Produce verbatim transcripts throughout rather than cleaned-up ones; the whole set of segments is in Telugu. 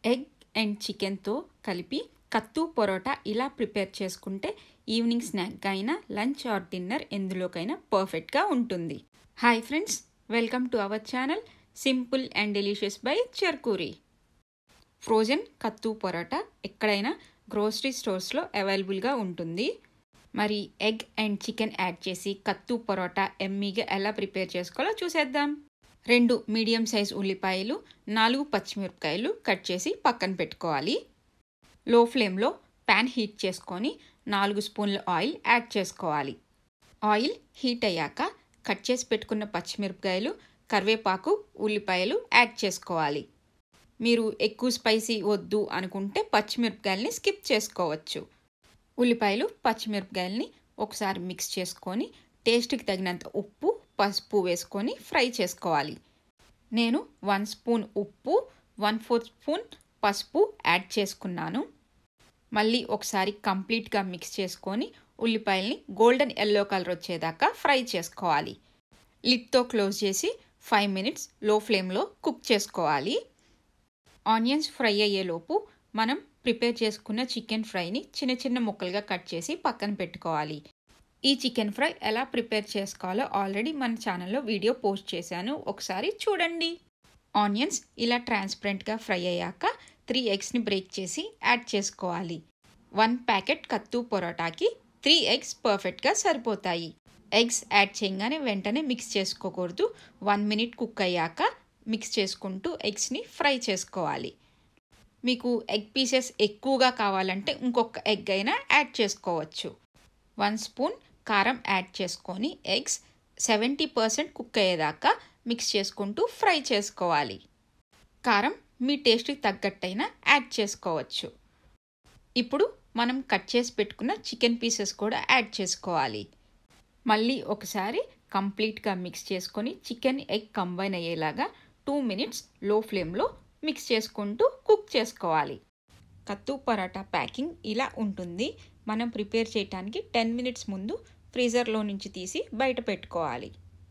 ఎగ్ అండ్ చికెన్తో కలిపి కత్తు పరోటా ఇలా ప్రిపేర్ చేసుకుంటే ఈవినింగ్ స్నాక్గా అయినా లంచ్ ఆర్ డిన్నర్ ఎందులోకైనా పర్ఫెక్ట్గా ఉంటుంది. Hi friends, welcome to our channel simple and delicious by Charkuri. Frozen kothu parotta ఎక్కడైనా గ్రోసరీ స్టోర్స్లో అవైలబుల్గా ఉంటుంది. మరి ఎగ్ అండ్ చికెన్ యాడ్ చేసి కత్తు పరోటా ఎమ్మీగా ఎలా ప్రిపేర్ చేసుకోవాలో చూసేద్దాం. రెండు మీడియం సైజ్ ఉల్లిపాయలు, నాలుగు పచ్చిమిరపకాయలు కట్ చేసి పక్కన పెట్టుకోవాలి. లో ఫ్లేమ్లో ప్యాన్ హీట్ చేసుకొని నాలుగు స్పూన్ల ఆయిల్ యాడ్ చేసుకోవాలి. ఆయిల్ హీట్ అయ్యాక కట్ చేసి పెట్టుకున్న పచ్చిమిరపకాయలు, కరివేపాకు, ఉల్లిపాయలు యాడ్ చేసుకోవాలి. మీరు ఎక్కువ స్పైసీ వద్దు అనుకుంటే పచ్చిమిరపకాయలని స్కిప్ చేసుకోవచ్చు. ఉల్లిపాయలు, పచ్చిమిరపకాయలని ఒకసారి మిక్స్ చేసుకొని టేస్ట్కి తగినంత ఉప్పు, పసుపు వేసుకొని ఫ్రై చేసుకోవాలి. నేను వన్ స్పూన్ ఉప్పు, వన్ ఫోర్త్ స్పూన్ పసుపు యాడ్ చేసుకున్నాను. మళ్ళీ ఒకసారి కంప్లీట్గా మిక్స్ చేసుకొని ఉల్లిపాయల్ని గోల్డెన్ ఎల్లో కలర్ వచ్చేదాకా ఫ్రై చేసుకోవాలి. లిడ్తో క్లోజ్ చేసి ఫైవ్ మినిట్స్ లో ఫ్లేమ్లో కుక్ చేసుకోవాలి. ఆనియన్స్ ఫ్రై అయ్యేలోపు మనం ప్రిపేర్ చేసుకున్న చికెన్ ఫ్రైని చిన్న చిన్న ముక్కలుగా కట్ చేసి పక్కన పెట్టుకోవాలి. ఈ చికెన్ ఫ్రై ఎలా ప్రిపేర్ చేసుకోవాలో ఆల్రెడీ మన ఛానల్లో వీడియో పోస్ట్ చేశాను, ఒకసారి చూడండి. ఆనియన్స్ ఇలా ట్రాన్స్పరెంట్గా ఫ్రై అయ్యాక త్రీ ఎగ్స్ని బ్రేక్ చేసి యాడ్ చేసుకోవాలి. వన్ ప్యాకెట్ కత్తు పరోటాకి త్రీ ఎగ్స్ పర్ఫెక్ట్గా సరిపోతాయి. ఎగ్స్ యాడ్ చేయగానే వెంటనే మిక్స్ చేసుకోకూడదు. వన్ మినిట్ కుక్ అయ్యాక మిక్స్ చేసుకుంటూ ఎగ్స్ని ఫ్రై చేసుకోవాలి. మీకు ఎగ్ పీసెస్ ఎక్కువగా కావాలంటే ఇంకొక ఎగ్ అయినా యాడ్ చేసుకోవచ్చు. వన్ స్పూన్ కారం యాడ్ చేసుకొని ఎగ్స్ సెవెంటీ పర్సెంట్ కుక్ అయ్యేదాకా మిక్స్ చేసుకుంటూ ఫ్రై చేసుకోవాలి. కారం మీ టేస్ట్కి తగ్గట్టయినా యాడ్ చేసుకోవచ్చు. ఇప్పుడు మనం కట్ చేసి పెట్టుకున్న చికెన్ పీసెస్ కూడా యాడ్ చేసుకోవాలి. మళ్ళీ ఒకసారి కంప్లీట్గా మిక్స్ చేసుకొని చికెన్ ఎగ్ కంబైన్ అయ్యేలాగా టూ మినిట్స్ లో ఫ్లేమ్లో మిక్స్ చేసుకుంటూ కుక్ చేసుకోవాలి. కత్తు పరోటా ప్యాకింగ్ ఇలా ఉంటుంది. మనం ప్రిపేర్ చేయడానికి టెన్ మినిట్స్ ముందు ఫ్రీజర్లో నుంచి తీసి బయట పెట్టుకోవాలి.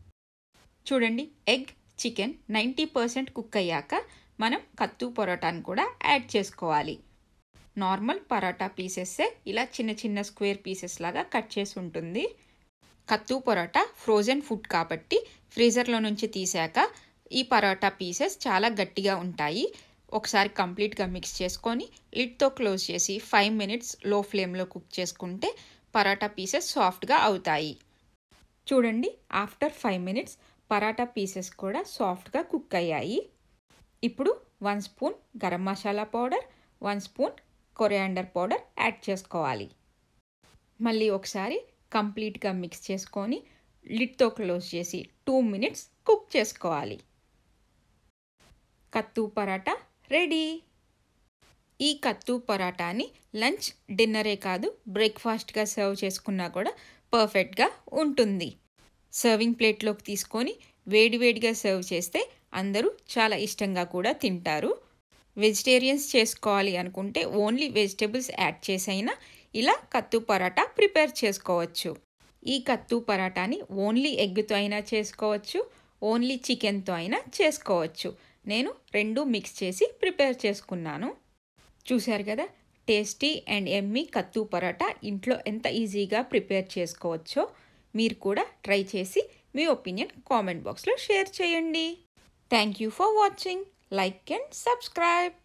చూడండి, egg, chicken ninety percent cook అయ్యాక మనం కత్తు పరోటాని కూడా యాడ్ చేసుకోవాలి. నార్మల్ పరోటా పీసెస్సే ఇలా చిన్న చిన్న స్క్వేర్ పీసెస్ లాగా కట్ చేసి ఉంటుంది. కత్తు పరోటా ఫ్రోజన్ ఫుడ్ కాబట్టి ఫ్రీజర్లో నుంచి తీసాక ఈ పరోటా పీసెస్ చాలా గట్టిగా ఉంటాయి. ఒకసారి కంప్లీట్గా మిక్స్ చేసుకొని లిడ్తో క్లోజ్ చేసి ఫైవ్ మినిట్స్ లో ఫ్లేమ్లో కుక్ చేసుకుంటే పరోటా పీసెస్ సాఫ్ట్గా అవుతాయి. చూడండి, after five minutes parotta pieces కూడా సాఫ్ట్గా కుక్ అయ్యాయి. ఇప్పుడు one spoon garam masala powder, one spoon coriander powder add చేసుకోవాలి. మళ్ళీ ఒకసారి కంప్లీట్గా మిక్స్ చేసుకొని లిడ్తో క్లోజ్ చేసి టూ మినిట్స్ కుక్ చేసుకోవాలి. కత్తు పరోటా రెడీ. ఈ కత్తు పరోటాని లంచ్, డిన్నరే కాదు బ్రేక్ఫాస్ట్గా సర్వ్ చేసుకున్నా కూడా పర్ఫెక్ట్గా ఉంటుంది. సర్వింగ్ ప్లేట్లోకి తీసుకొని వేడివేడిగా సర్వ్ చేస్తే అందరూ చాలా ఇష్టంగా కూడా తింటారు. వెజిటేరియన్స్ చేసుకోవాలి అనుకుంటే ఓన్లీ వెజిటేబుల్స్ యాడ్ చేసైనా ఇలా కత్తు పరోటా ప్రిపేర్ చేసుకోవచ్చు. ఈ కత్తు పరోటాని ఓన్లీ ఎగ్తో అయినా చేసుకోవచ్చు, ఓన్లీ చికెన్తో అయినా చేసుకోవచ్చు. నేను రెండు మిక్స్ చేసి ప్రిపేర్ చేసుకున్నాను. చూశారు కదా, టేస్టీ అండ్ ఎమ్మీ కత్తు పరోటా ఇంట్లో ఎంత ఈజీగా ప్రిపేర్ చేసుకోవచ్చో. మీరు కూడా ట్రై చేసి మీ ఒపీనియన్ కామెంట్ బాక్స్లో షేర్ చేయండి. Thank you for watching. Like and subscribe.